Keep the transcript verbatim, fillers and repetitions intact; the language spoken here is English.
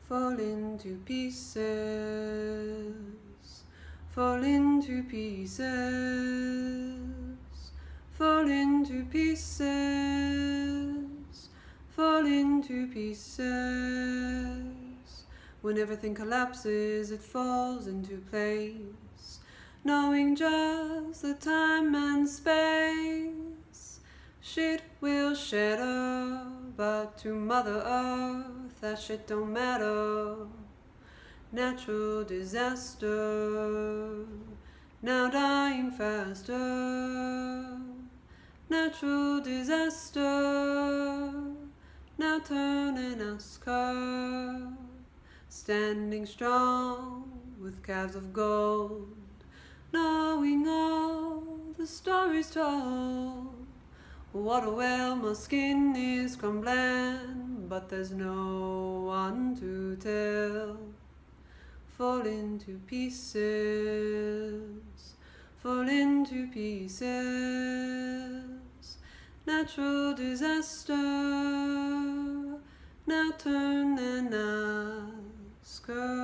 fall into pieces, fall into pieces, fall into pieces, fall into pieces. When everything collapses, it falls into place, knowing just the time and space. Shit will shatter, but to Mother Earth that shit don't matter. Natural disaster, now dying faster. Natural disaster, now turning us curve. Standing strong with calves of gold, knowing all the stories told. What a well, my skin is crumbling, but there's no one to tell. Fall into pieces, fall into pieces. Natural disaster, now turn and ask her.